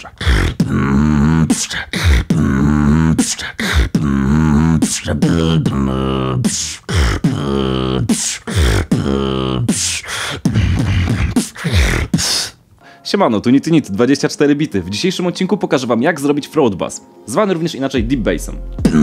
Siemano, tu Nit 24 bity. W dzisiejszym odcinku pokażę wam, jak zrobić throat bass, zwany również inaczej deep bassem.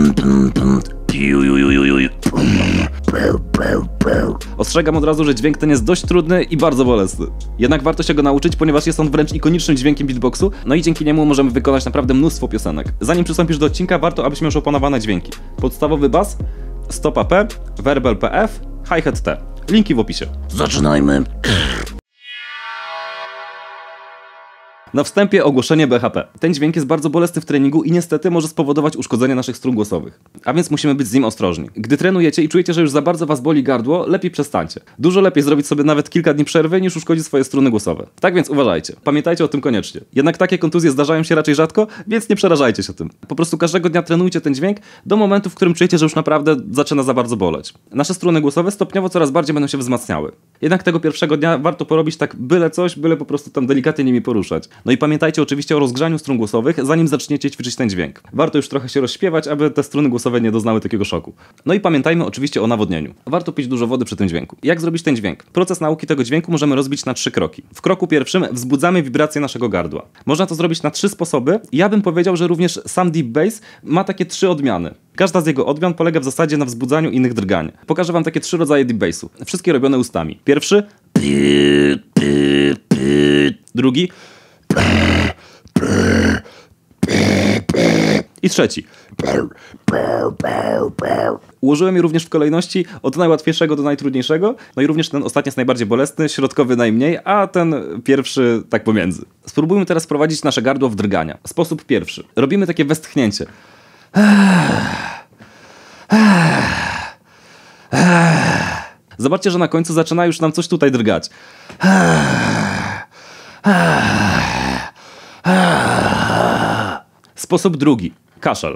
Ostrzegam od razu, że dźwięk ten jest dość trudny i bardzo bolesny. Jednak warto się go nauczyć, ponieważ jest on wręcz ikonicznym dźwiękiem beatboxu, no i dzięki niemu możemy wykonać naprawdę mnóstwo piosenek. Zanim przystąpisz do odcinka, warto, abyś miał już opanowane dźwięki. Podstawowy bass, stopa P, verbal PF, hi-hat T. Linki w opisie. Zaczynajmy. Na wstępie ogłoszenie BHP. Ten dźwięk jest bardzo bolesny w treningu i niestety może spowodować uszkodzenie naszych strun głosowych. A więc musimy być z nim ostrożni. Gdy trenujecie i czujecie, że już za bardzo was boli gardło, lepiej przestańcie. Dużo lepiej zrobić sobie nawet kilka dni przerwy, niż uszkodzić swoje struny głosowe. Tak więc uważajcie. Pamiętajcie o tym koniecznie. Jednak takie kontuzje zdarzają się raczej rzadko, więc nie przerażajcie się tym. Po prostu każdego dnia trenujcie ten dźwięk do momentu, w którym czujecie, że już naprawdę zaczyna za bardzo boleć. Nasze struny głosowe stopniowo coraz bardziej będą się wzmacniały. Jednak tego pierwszego dnia warto porobić tak byle coś, byle po prostu tam delikatnie nimi poruszać. No i pamiętajcie oczywiście o rozgrzaniu strun głosowych, zanim zaczniecie ćwiczyć ten dźwięk. Warto już trochę się rozśpiewać, aby te struny głosowe nie doznały takiego szoku. No i pamiętajmy oczywiście o nawodnieniu. Warto pić dużo wody przy tym dźwięku. Jak zrobić ten dźwięk? Proces nauki tego dźwięku możemy rozbić na 3 kroki. W kroku pierwszym wzbudzamy wibracje naszego gardła. Można to zrobić na 3 sposoby. Ja bym powiedział, że również sam deep bass ma takie 3 odmiany. Każda z jego odmian polega w zasadzie na wzbudzaniu innych drgań. Pokażę wam takie 3 rodzaje deep bassu. Wszystkie robione ustami. Pierwszy. Drugi. I trzeci. Ułożyłem je również w kolejności od najłatwiejszego do najtrudniejszego, no i również ten ostatni jest najbardziej bolesny, środkowy najmniej, a ten pierwszy tak pomiędzy. Spróbujmy teraz wprowadzić nasze gardło w drgania. Sposób pierwszy. Robimy takie westchnięcie. Zobaczcie, że na końcu zaczyna już nam coś tutaj drgać. Sposób drugi. Kaszel.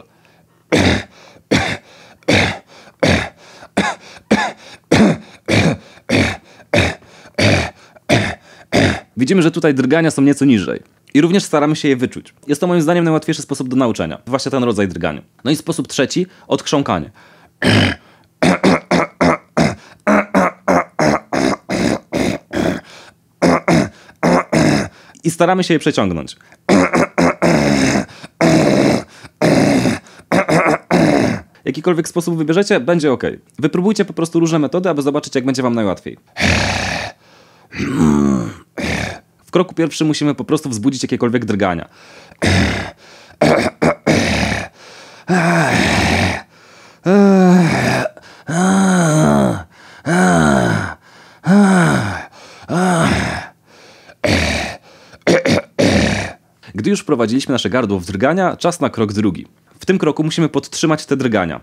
Widzimy, że tutaj drgania są nieco niżej. I również staramy się je wyczuć. Jest to moim zdaniem najłatwiejszy sposób do nauczenia. Właśnie ten rodzaj drgania. No i sposób trzeci. Odchrząkanie. I staramy się je przeciągnąć. Jakikolwiek sposób wybierzecie, będzie ok. Wypróbujcie po prostu różne metody, aby zobaczyć, jak będzie wam najłatwiej. W kroku pierwszym musimy po prostu wzbudzić jakiekolwiek drgania. Gdy już wprowadziliśmy nasze gardło w drgania, czas na krok drugi. W tym kroku musimy podtrzymać te drgania.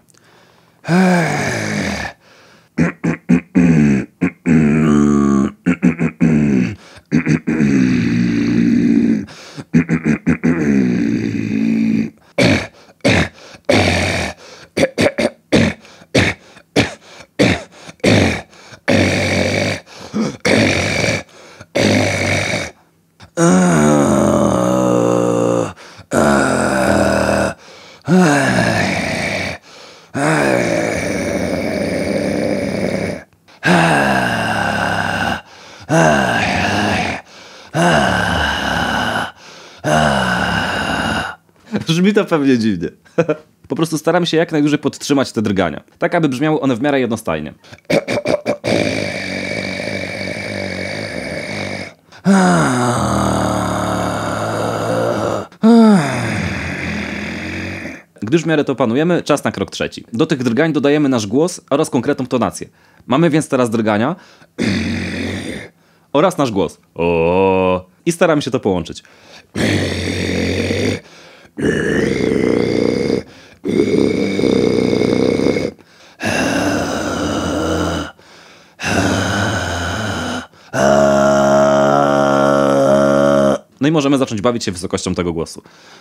Brzmi to pewnie dziwnie. Po prostu staramy się jak najdłużej podtrzymać te drgania, tak aby brzmiały one w miarę jednostajnie. Gdy już w miarę to opanujemy, czas na krok trzeci. Do tych drgań dodajemy nasz głos oraz konkretną tonację. Mamy więc teraz drgania oraz nasz głos. O. I staramy się to połączyć. No i możemy zacząć bawić się wysokością tego głosu.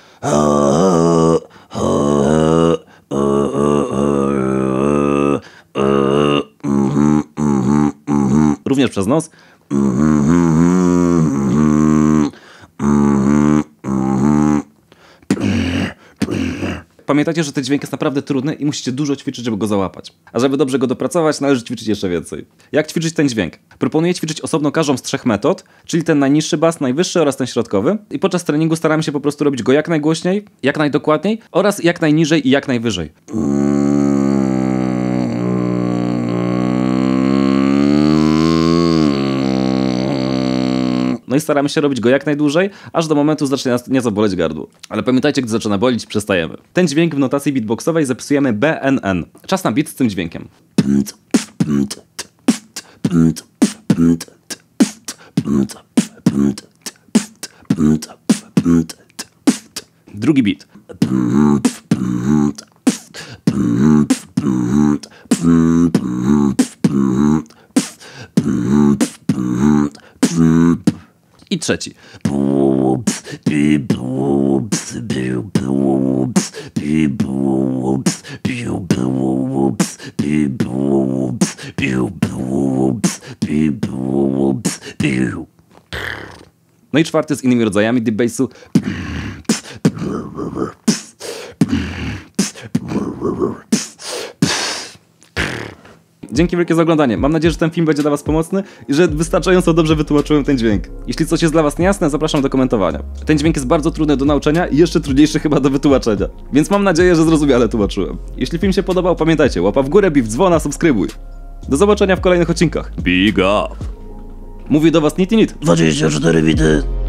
Również przez nos. Pamiętajcie, że ten dźwięk jest naprawdę trudny i musicie dużo ćwiczyć, żeby go załapać. A żeby dobrze go dopracować, należy ćwiczyć jeszcze więcej. Jak ćwiczyć ten dźwięk? Proponuję ćwiczyć osobno każdą z 3 metod, czyli ten najniższy bas, najwyższy oraz ten środkowy. I podczas treningu staramy się po prostu robić go jak najgłośniej, jak najdokładniej oraz jak najniżej i jak najwyżej. No i staramy się robić go jak najdłużej, aż do momentu zacznie nas nieco boleć gardło. Ale pamiętajcie, gdy zaczyna bolić, przestajemy. Ten dźwięk w notacji beatboxowej zapisujemy BNN. Czas na beat z tym dźwiękiem. Drugi beat. I trzeci. No i czwarty z innymi rodzajami deep bassu. Dzięki wielkie za oglądanie. Mam nadzieję, że ten film będzie dla was pomocny i że wystarczająco dobrze wytłumaczyłem ten dźwięk. Jeśli coś jest dla was niejasne, zapraszam do komentowania. Ten dźwięk jest bardzo trudny do nauczenia i jeszcze trudniejszy chyba do wytłumaczenia. Więc mam nadzieję, że zrozumiale tłumaczyłem. Jeśli film się podobał, pamiętajcie, łapa w górę, bij w dzwona, subskrybuj. Do zobaczenia w kolejnych odcinkach. Big up! Mówi do was Nit. 24 bity.